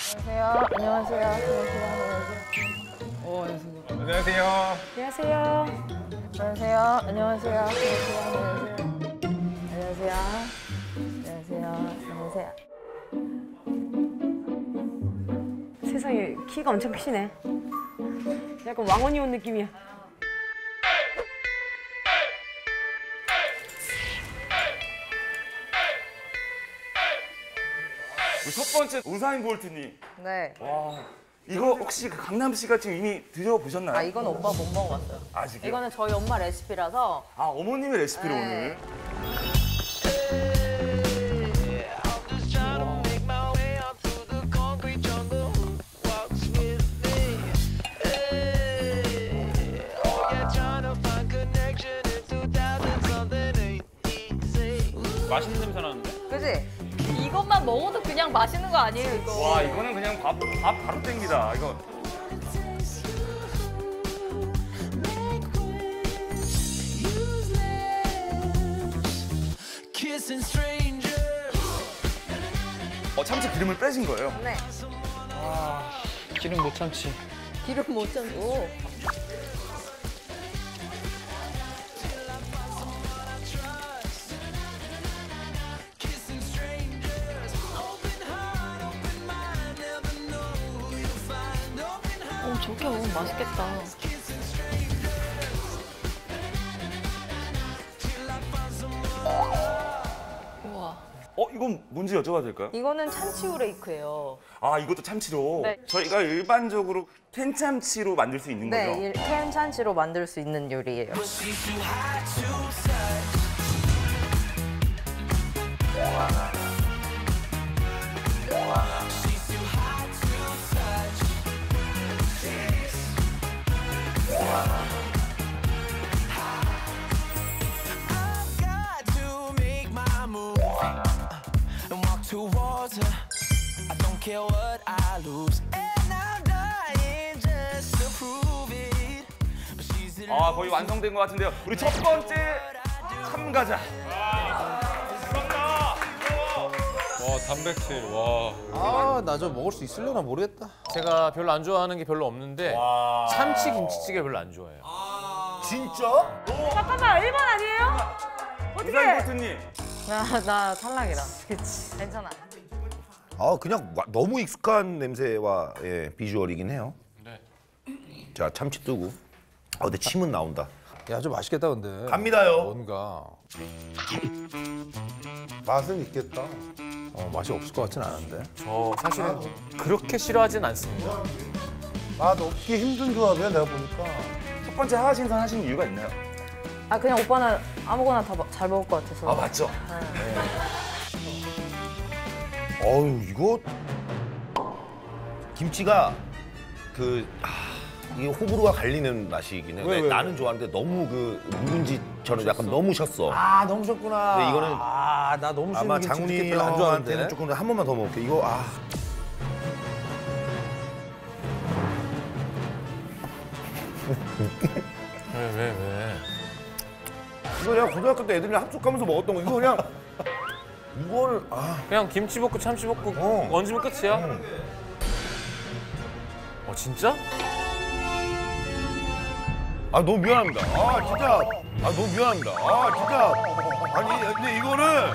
안녕하세요. 안녕하세요. 안녕하세요. 안녕하세요. 안녕하세요. 안녕하세요. 안녕하세요. 안녕하세요. 세상에 키가 엄청 크시네. 약간 왕언니 온 느낌이야. 우리 첫 번째 우사인 볼트님. 네. 와, 이거 혹시 그 강남 씨가 지금 이미 드셔보셨나요? 아, 이건 오빠 못 먹어봤어요. 아직요? 이거는 저희 엄마 레시피라서. 아, 어머님의 레시피로 네. 오늘. 맛있는 냄새 나는데? 그지? 이것만 먹어도 그냥 맛있는 거 아니에요, 이거? 와, 이거는 그냥 밥 바로 땡기다. 이거. 참치 기름을 빼신 거예요? 네. 기름 못 참지. 기름 못 참고. 저렇게 먹으면 맛있겠다. 우와. 이건 뭔지 여쭤봐도 될까요? 이거는 참치 후레이크예요. 아, 이것도 참치로. 네. 저희가 일반적으로 캔참치로 만들 수 있는 거죠? 네, 캔 참치로 만들 수 있는 요리예요. towards her. I don't care what I lose, and I'm dying just to prove it. But she's in 아, 거의 완성된 것 같은데요. 우리 첫 번째 참가자. 와, 단백질, 와. 아, 나 저 먹을 수 있으려나 모르겠다. 제가 별로 안 좋아하는 게 별로 없는데 참치 김치찌개 별로 안 좋아해요. 진짜? 잠깐만, 1번 아니에요? 우사인 볼트님. 나 탈락이다. 그치. 괜찮아. 아, 그냥 너무 익숙한 냄새와 비주얼이긴 해요. 네. 자, 참치 뜨고. 근데 침은 나온다. 야, 좀 맛있겠다 근데. 갑니다요. 뭔가 맛은 있겠다. 맛이 없을 것 같진 않은데. 저 사실은 그렇게 싫어하진 않습니다. 맛 없기 힘든 조합이야 내가 보니까. 첫 번째 하하 신선 하신 이유가 있나요? 아, 그냥 오빠는 아무거나 다 잘 먹을 것 같아서. 아, 맞죠? 어우, 이거 김치가 이게 호불호가 갈리는 맛이긴 해. 왜? 나는 좋아하는데 너무 묵은지처럼 약간 너무 셨어. 아, 너무 좋구나. 근데 이거는 나 너무 싫은 아마 김치 장훈이 이렇게 별로 안 좋아하는데. 형한테는 조금 한 번만 더 먹을게. 이거 왜? 이거 그냥 고등학교 때 애들이랑 합숙하면서 먹었던 거. 이거 그냥 이거를 그냥 김치 볶고 참치 볶고 얹으면 끝이야? 진짜? 너무 미안합니다. 진짜. 너무 미안합니다. 진짜. 아니, 근데 이거는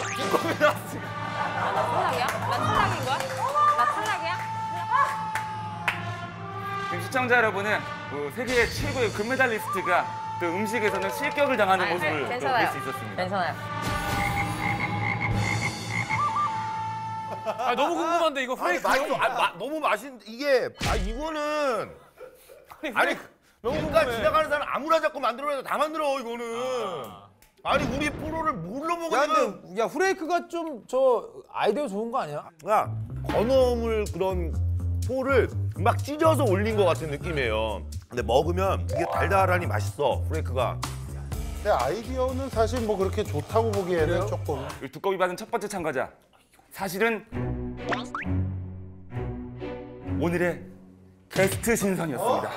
나 탈락이야? 나 탈락인 거야? 나 탈락이야? 지금 시청자 여러분은 세계 최고의 금메달리스트가 또 음식에서는 실격을 당하는 모습을 또 볼 괜찮아요. 수 있었습니다. 괜찮아요. 너무 궁금한데 이거 프레이크. 맛있어. 너무 맛있는데 이게 이거는 너무 그러니까 궁금해. 지나가는 사람 아무나 잡고 만들어도 다 만들어 이거는. 아니 우리 프로를 뭘로 먹어? 야, 근데 야, 후레이크가 좀 아이디어 좋은 거 아니야? 야, 건어물 그런 포를 막 찢어서 올린 것 같은 느낌이에요. 근데 먹으면 이게 달달하니 맛있어, 프레이크가. 내 아이디어는 사실 뭐 그렇게 좋다고 보기에는 그래요? 조금. 이 두꺼비 받은 첫 번째 참가자. 사실은 오늘의 게스트 신선이었습니다.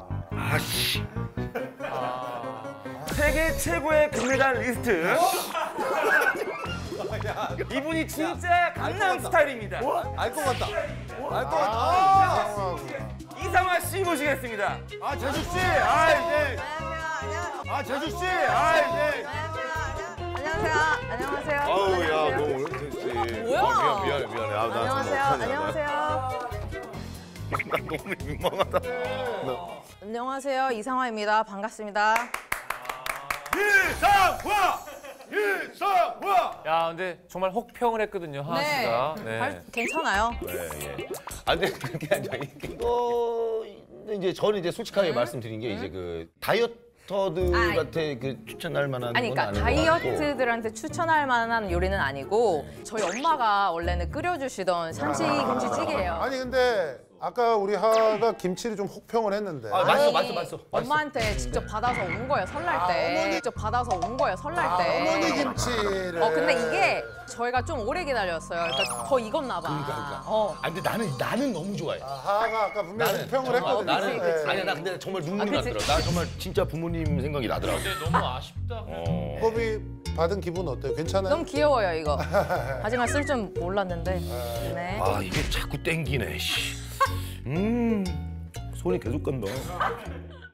세계 최고의 금메달리스트. 이분이 진짜 강남 스타일입니다. 알 것 같다. 이상화 씨 모시겠습니다. 아 재수 씨, 아 이제. 아 재수 씨, 아 이제. 안녕하세요. 안녕하세요. 아우 야 너무 재수 씨. 뭐야? 미안해. 아, 나 안녕하세요. 안녕하세요. 나 너무 민망하다. 안녕하세요. 이상화입니다. 반갑습니다. 이상화. 야, 근데 정말 혹평을 했거든요, 하하 씨가. 괜찮아요. 예. 아 근데 그게 아니라 이거 이제 저는 이제 솔직하게 말씀드린 게 이제 그 다이어터들한테 그 추천할 만한 아니, 건 그러니까 아닌 것 같고. 다이어트들한테 추천할 만한 요리는 아니고 저희 엄마가 원래는 끓여주시던 참치 김치찌개예요. 아니 근데 아까 우리 하가 김치를 좀 혹평을 했는데. 아 맛있어. 엄마한테 직접 받아서 온 거예요, 설날 때. 직접 받아서 온 거예요, 설날 때. 어머니 김치를. 근데 이게 저희가 좀 오래 기다렸어요. 그러니까 더 익었나 봐. 그러니까. 어. 아 근데 나는 너무 좋아해. 하가 아까 분명히 혹평을 했거든요. 그치, 그치. 아니야 나 근데 정말 눈물 그치. 나더라. 나 정말 진짜 부모님 생각이 나더라고. 근데 너무 아쉽다. 호비 받은 기분 어때요? 괜찮아요? 너무 귀여워요, 이거. 하지만 쓸 줄 몰랐는데. 네. 아 이게 자꾸 땡기네. 씨. 손이 계속 간다.